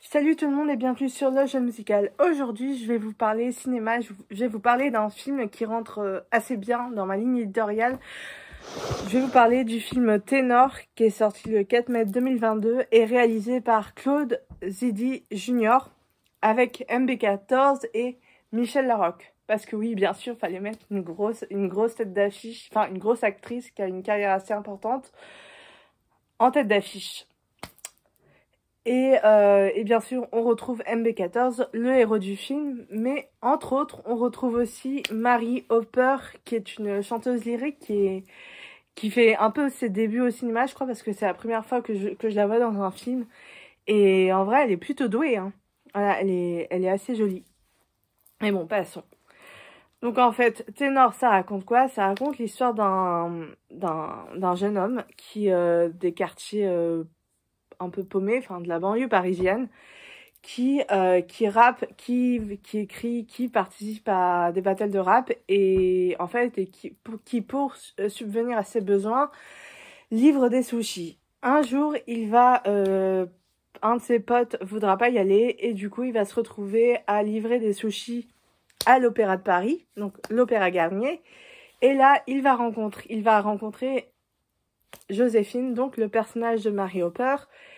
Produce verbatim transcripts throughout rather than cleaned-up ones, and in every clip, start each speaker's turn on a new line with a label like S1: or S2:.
S1: Salut tout le monde et bienvenue sur Le Jeune Musical. Aujourd'hui, je vais vous parler cinéma, je vais vous parler d'un film qui rentre assez bien dans ma ligne éditoriale. Je vais vous parler du film Ténor qui est sorti le quatre mai deux mille vingt-deux et réalisé par Claude Zidi Junior avec M B quatorze et Michel Larocque. Parce que oui, bien sûr, il fallait mettre une grosse, une grosse tête d'affiche, enfin une grosse actrice qui a une carrière assez importante en tête d'affiche. Et, euh, et bien sûr, on retrouve M B quatorze, le héros du film, mais entre autres, on retrouve aussi Mary Hopper, qui est une chanteuse lyrique qui, est, qui fait un peu ses débuts au cinéma, je crois, parce que c'est la première fois que je, que je la vois dans un film. Et en vrai, elle est plutôt douée, hein. Voilà, elle est, elle est assez jolie. Mais bon, passons. Donc en fait, Ténor, ça raconte quoi? Ça raconte l'histoire d'un d'un d'un jeune homme qui, euh, des quartiers... Euh, un peu paumé, enfin de la banlieue parisienne, qui euh, qui rappe, qui qui écrit, qui participe à des battles de rap et en fait et qui pour, qui pour subvenir à ses besoins livre des sushis. Un jour, il va euh, un de ses potes voudra pas y aller et du coup, il va se retrouver à livrer des sushis à l'Opéra de Paris, donc l'Opéra Garnier. Et là, il va rencontrer il va rencontrer Joséphine, donc le personnage de Mary Hopper,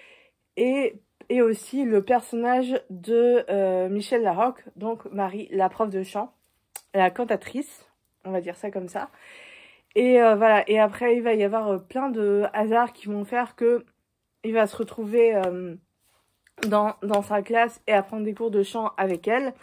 S1: et, et aussi le personnage de euh, Michel Larocque, donc Marie, la prof de chant, la cantatrice, on va dire ça comme ça. Et euh, voilà, et après il va y avoir euh, plein de hasards qui vont faire que il va se retrouver euh, dans, dans sa classe et apprendre des cours de chant avec elle.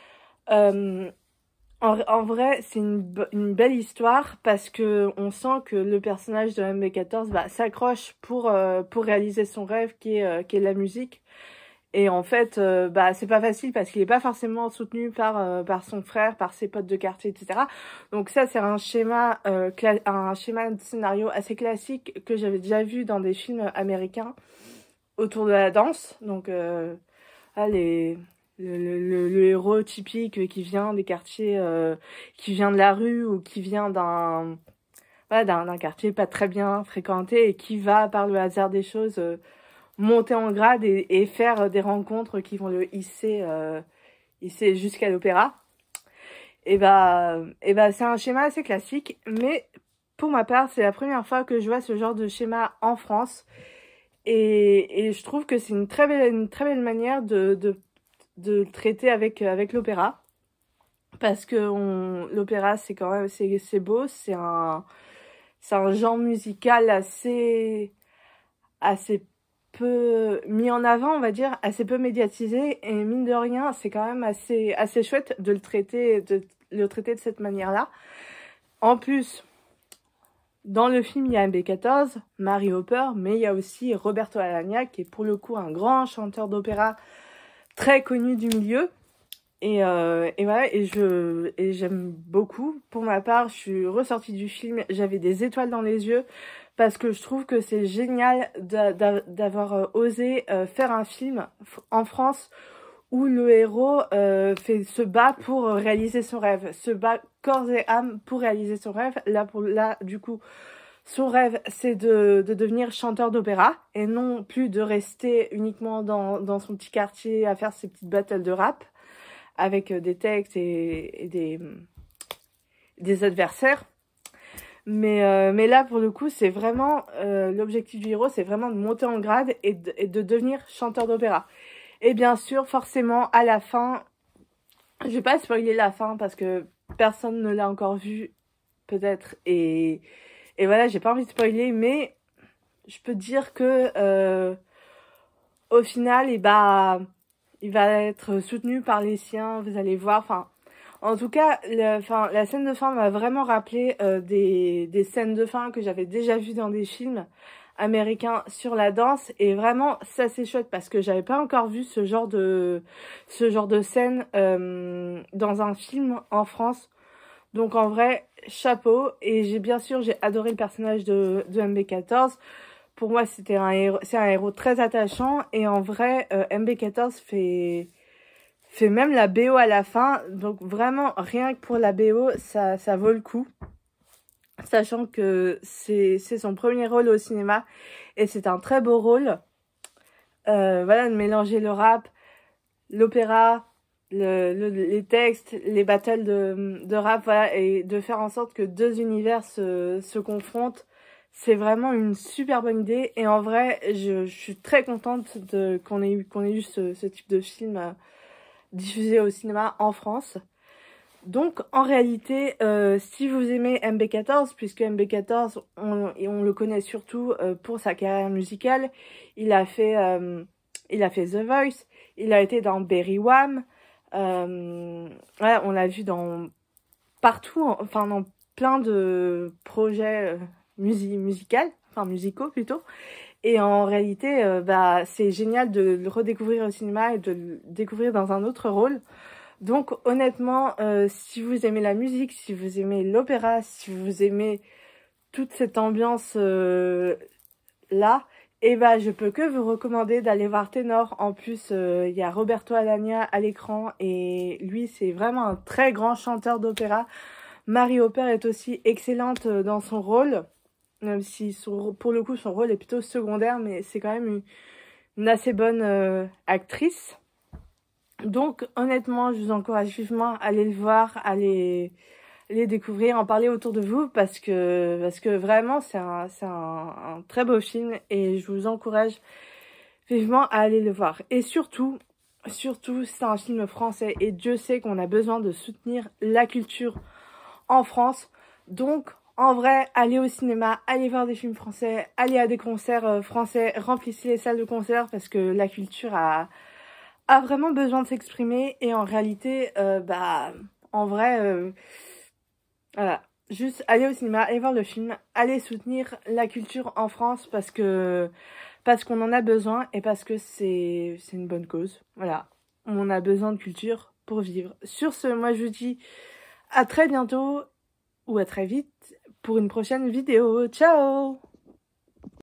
S1: Euh, En, en vrai, c'est une, une belle histoire parce que on sent que le personnage de M B quatorze bah, s'accroche pour, euh, pour réaliser son rêve qui est, euh, qui est la musique. Et en fait, euh, bah, c'est pas facile parce qu'il est pas forcément soutenu par, euh, par son frère, par ses potes de quartier, et cetera. Donc ça, c'est un schéma, euh, un schéma de scénario assez classique que j'avais déjà vu dans des films américains autour de la danse. Donc, euh, ah, les... Le, le, le héros typique qui vient des quartiers, euh, qui vient de la rue ou qui vient d'un voilà, d'un, d'un quartier pas très bien fréquenté et qui va, par le hasard des choses, euh, monter en grade et, et faire des rencontres qui vont le hisser, euh, hisser jusqu'à l'opéra. Et bah, et bah, c'est un schéma assez classique, mais pour ma part, c'est la première fois que je vois ce genre de schéma en France. Et, et je trouve que c'est une très belle, une très belle manière de, de de traiter avec avec l'opéra parce que on l'opéra c'est quand même c'est c'est beau, c'est un c'est un genre musical assez assez peu mis en avant, on va dire, assez peu médiatisé et mine de rien, c'est quand même assez assez chouette de le traiter de le traiter de cette manière-là. En plus, dans le film, il y a M B quatorze, Mary Hopper, mais il y a aussi Roberto Alagna qui est pour le coup un grand chanteur d'opéra très connu du milieu et, euh, et voilà et je et j'aime beaucoup. Pour ma part, je suis ressortie du film, j'avais des étoiles dans les yeux parce que je trouve que c'est génial d'avoir osé euh, faire un film en France où le héros euh, fait se bat pour réaliser son rêve, se bat corps et âme pour réaliser son rêve. Là pour là du coup son rêve, c'est de, de devenir chanteur d'opéra et non plus de rester uniquement dans, dans son petit quartier à faire ses petites battles de rap avec des textes et, et des, des adversaires. Mais, euh, mais là, pour le coup, c'est vraiment euh, l'objectif du héros, c'est vraiment de monter en grade et de, et de devenir chanteur d'opéra. Et bien sûr, forcément, à la fin, je vais pas spoiler la fin parce que personne ne l'a encore vu, peut-être, et... Et voilà, j'ai pas envie de spoiler, mais je peux dire que euh, au final, et bah, il va être soutenu par les siens, vous allez voir. Enfin, en tout cas, le, enfin, la scène de fin m'a vraiment rappelé euh, des, des scènes de fin que j'avais déjà vues dans des films américains sur la danse. Et vraiment, ça c'est chouette parce que j'avais pas encore vu ce genre de, ce genre de scène euh, dans un film en France. Donc en vrai, chapeau. Et j'ai bien sûr, j'ai adoré le personnage de, de M B quatorze. Pour moi, c'était un héros, c'est un héros très attachant. Et en vrai, euh, M B quatorze fait, fait même la B O à la fin. Donc vraiment, rien que pour la B O, ça, ça vaut le coup. Sachant que c'est, c'est son premier rôle au cinéma. Et c'est un très beau rôle. euh, voilà, de mélanger le rap, l'opéra, le, le, les textes, les battles de, de rap, voilà, et de faire en sorte que deux univers se, se confrontent. C'est vraiment une super bonne idée, et en vrai, je, je suis très contente de qu'on ait eu, qu'on ait eu ce, ce type de film euh, diffusé au cinéma en France. Donc, en réalité, euh, si vous aimez M B quatorze, puisque M B quatorze, on, et on le connaît surtout euh, pour sa carrière musicale, il a fait, euh, il a fait The Voice, il a été dans Berry Wham, euh, ouais, on l'a vu dans partout, enfin dans plein de projets euh, musi musicaux, enfin musicaux plutôt. Et en réalité, euh, bah, c'est génial de le redécouvrir au cinéma et de le découvrir dans un autre rôle. Donc honnêtement, euh, si vous aimez la musique, si vous aimez l'opéra, si vous aimez toute cette ambiance euh, là, et bah je peux que vous recommander d'aller voir Ténor. En plus, il euh, y a Roberto Alagna à l'écran et lui c'est vraiment un très grand chanteur d'opéra. Marie Hopper est aussi excellente dans son rôle, même si son, pour le coup son rôle est plutôt secondaire, mais c'est quand même une, une assez bonne euh, actrice. Donc honnêtement, je vous encourage vivement à aller le voir, à aller, les découvrir, en parler autour de vous, parce que, parce que vraiment c'est un, c'est un, un très beau film et je vous encourage vivement à aller le voir. Et surtout, surtout c'est un film français et Dieu sait qu'on a besoin de soutenir la culture en France. Donc en vrai, allez au cinéma, allez voir des films français, allez à des concerts français, remplissez les salles de concert parce que la culture a... a vraiment besoin de s'exprimer et en réalité, euh, bah, en vrai, euh, voilà, juste aller au cinéma, aller voir le film, aller soutenir la culture en France parce que parce qu'on en a besoin et parce que c'est c'est une bonne cause. Voilà, on a besoin de culture pour vivre. Sur ce, moi je vous dis à très bientôt ou à très vite pour une prochaine vidéo. Ciao!